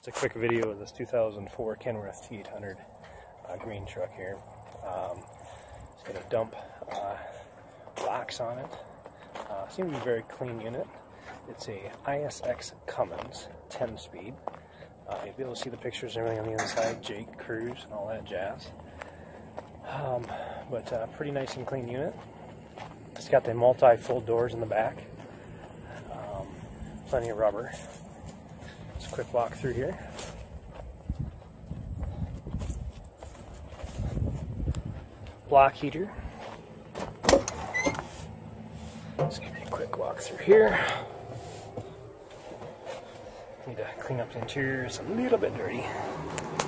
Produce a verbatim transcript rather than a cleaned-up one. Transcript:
It's a quick video of this two thousand four Kenworth T eight hundred uh, green truck here. Um, it's got a dump uh, box on it. Uh, seems to be a very clean unit. It's a I S X Cummins ten speed. Uh, you'll be able to see the pictures and everything on the inside, Jake, Cruise, and all that jazz. Um, but uh, pretty nice and clean unit. It's got the multi-fold doors in the back. Um, plenty of rubber. Just a quick walk through here. Block heater. Just give me a quick walk through here. Need to clean up the interior, it's a little bit dirty.